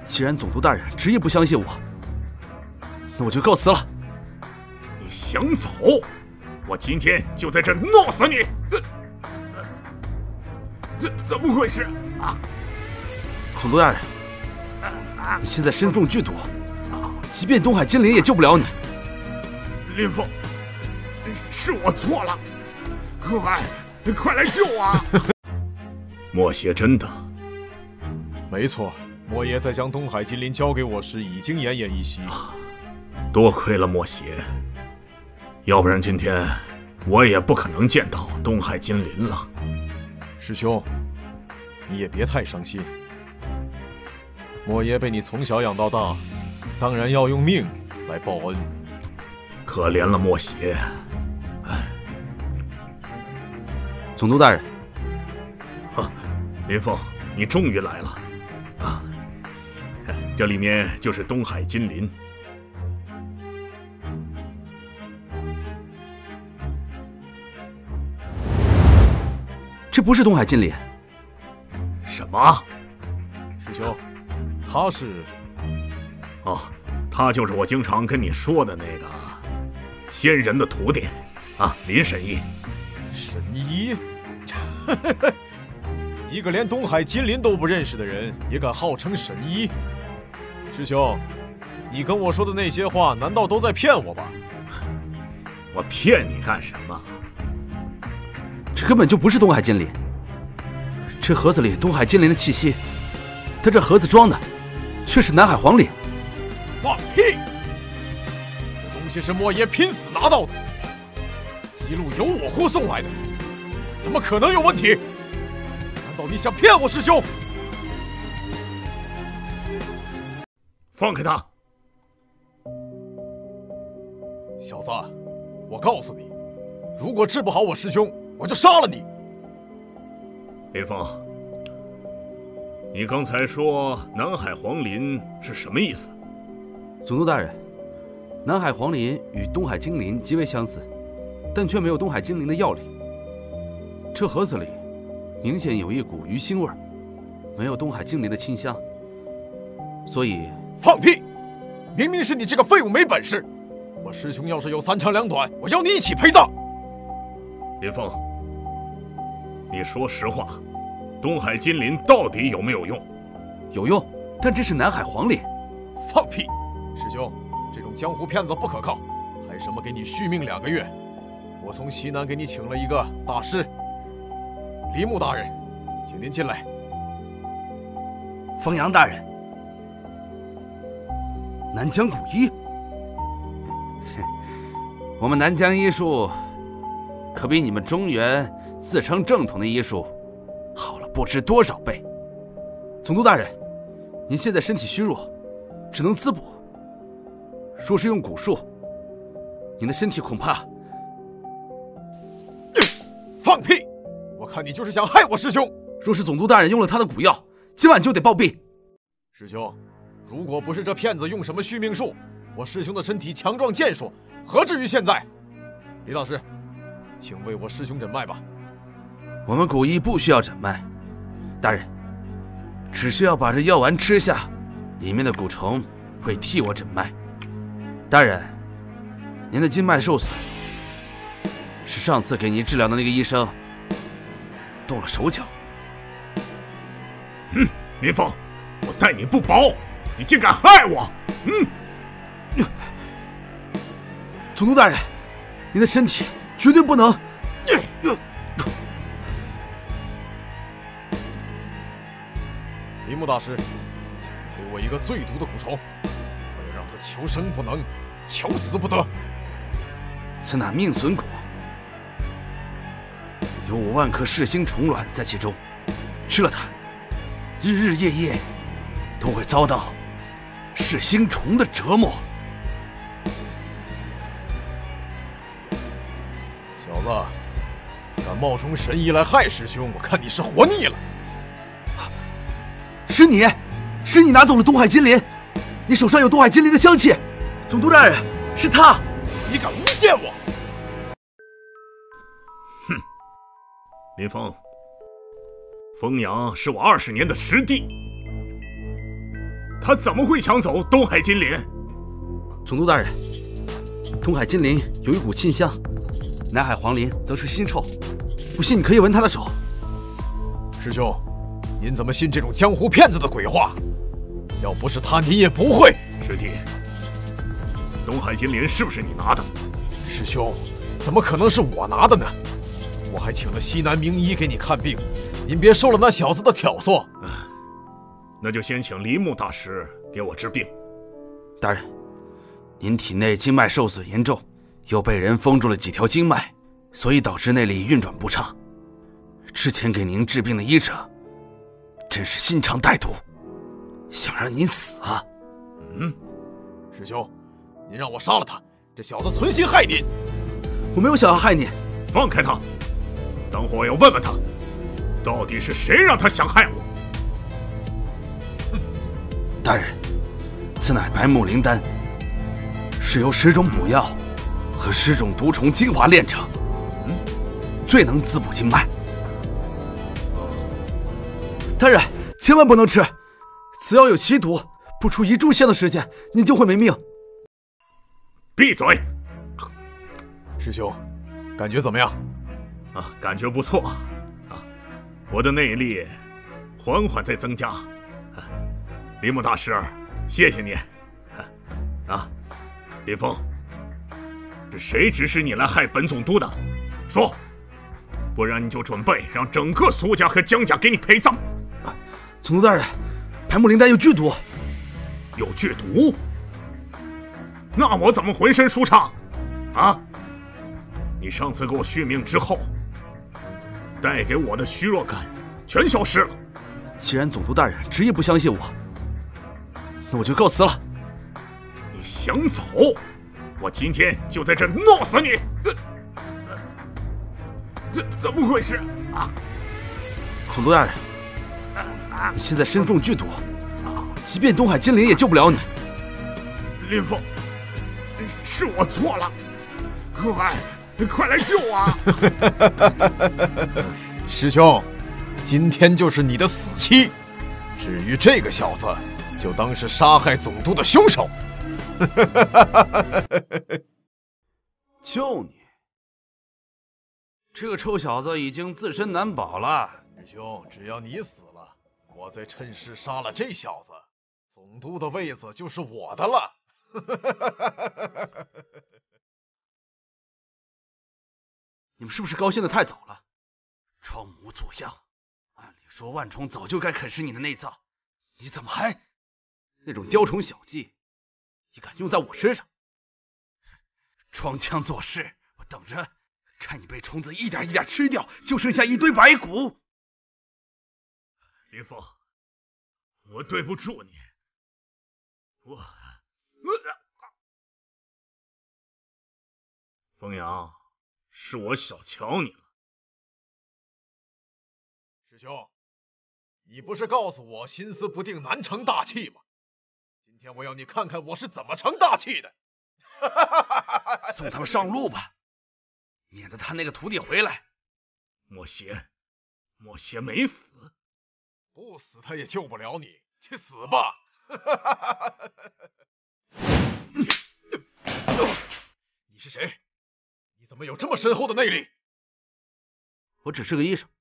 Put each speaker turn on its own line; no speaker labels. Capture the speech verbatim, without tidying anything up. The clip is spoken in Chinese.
既然总督大人执意不相信我，那我就告辞了。
你想走？我今天就在这弄死你！这怎么回事啊？
总督大人，你现在身中剧毒，即便东海精灵也救不了你。
林峰，是我错了，快，快来救我！莫邪真的？
没错，莫爷在将东海精灵交给我时已经奄奄一息。
多亏了莫邪，要不然今天我也不可能见到东海精灵了。
师兄，你也别太伤心。莫爷被你从小养到大，当然要用命来报恩。
可怜了莫邪。哎，
总督大人。
啊，林峰，你终于来了。啊，这里面就是东海精灵。
这不是东海精灵。
什么？
师兄，他是……
哦，他就是我经常跟你说的那个仙人的徒弟啊，林神医。
神医？一个连东海精灵都不认识的人，也敢号称神医？师兄，你跟我说的那些话，难道都在骗我吧？
我骗你干什么？
这根本就不是东海精灵。这盒子里东海精灵的气息，但这盒子装的却是南海皇鳞。
放屁！这东西是莫爷拼死拿到的，一路由我护送来的，怎么可能有问题？难道你想骗我师兄？
放开他！
小子，我告诉你，如果治不好我师兄，我就杀了你！
林峰，你刚才说南海皇鳞是什么意思？
总督大人，南海皇鳞与东海精灵极为相似，但却没有东海精灵的药力。这盒子里明显有一股鱼腥味，没有东海精灵的清香，所以……
放屁！明明是你这个废物没本事！我师兄要是有三长两短，我要你一起陪葬！
林峰，你说实话，东海精灵到底有没有用？
有用，但这是南海皇鳞。
放屁！师兄，这种江湖骗子不可靠，还什么给你续命两个月？我从西南给你请了一个大师，梨木大人，请您进来。
风阳大人，南疆古医，我们南疆医术可比你们中原自称正统的医术好了不知多少倍。总督大人，您现在身体虚弱，只能滋补。若是用蛊术，您的身体恐怕……
放屁！我看你就是想害我师兄。
若是总督大人用了他的蛊药，今晚就得暴毙。
师兄，如果不是这骗子用什么续命术，我师兄的身体强壮健硕，何至于现在？李大师，请为我师兄诊脉吧。
我们古医不需要诊脉，大人，只需要把这药丸吃下，里面的蛊虫会替我诊脉。大人，您的经脉受损，是上次给您治疗的那个医生动了手脚。
哼，林峰，我待你不薄，你竟敢害我！嗯，
总督大人，您的身体绝对不能……
梨木大师，请给我一个最毒的蛊虫，我要让他求生不能，求死不得。
此乃命损蛊，有五万颗噬星虫卵在其中，吃了它，日日夜夜都会遭到噬星虫的折磨。
小子，敢冒充神医来害师兄，我看你是活腻了。
是你，是你拿走了东海精灵，你手上有东海精灵的香气。总督大人，是他！
你敢诬陷我！
哼，林峰，风阳是我二十年的师弟，他他怎么会抢走东海金鳞？
总督大人，东海金鳞有一股沁香，南海黄鳞则是腥臭，不信你可以闻他的手。
师兄，您怎么信这种江湖骗子的鬼话？要不是他，您也不会。
师弟，东海金鳞是不是你拿的？
师兄，怎么可能是我拿的呢？我还请了西南名医给你看病，您别受了那小子的挑唆。
那就先请梨木大师给我治病。
大人，您体内经脉受损严重，又被人封住了几条经脉，所以导致内力运转不畅。之前给您治病的医者，真是心肠歹毒，想让您死啊！
嗯，
师兄，您让我杀了他，这小子存心害您。
我没有想要害你。
放开他！等会我要问问他，到底是谁让他想害我？
大人，此乃白木灵丹，是由十种补药和十种毒虫精华炼成，嗯，最能滋补经脉。大人，千万不能吃，此药有奇毒，不出一炷香的时间，你就会没命。
闭嘴！
师兄，感觉怎么样？
啊，感觉不错啊，我的内力缓缓在增加。梨木大师，谢谢你。啊，林峰，是谁指使你来害本总督的？说，不然你就准备让整个苏家和江家给你陪葬。
啊、总督大人，白木灵丹有剧毒。
有剧毒？那我怎么浑身舒畅？啊？你上次给我续命之后，带给我的虚弱感全消失了。
既然总督大人执意不相信我，那我就告辞了。
你想走，我今天就在这弄死你！这怎么回事啊？
总督大人，你现在身中剧毒，即便东海金鳞也救不了你。
林峰，是我错了，快快来救我！
师兄，今天就是你的死期。至于这个小子，就当是杀害总督的凶手。
救你！这个臭小子已经自身难保了。
师兄，只要你死了，我再趁势杀了这小子，总督的位子就是我的了。
你们是不是高兴的太早了？装模作样！按理说万虫早就该啃食你的内脏，你怎么还……那种雕虫小技，也敢用在我身上？装腔作势，我等着看你被虫子一点一点吃掉，就剩下一堆白骨。
林峰，我对不住你，我我风阳，是我小瞧你了。
师兄，你不是告诉我心思不定难成大器吗？今天我要你看看我是怎么成大器的。
送他们上路吧，免得他那个徒弟回来。
莫邪，莫邪没死，
不死他也救不了你，去死吧！你是谁？你怎么有这么深厚的内力？
我只是个医生，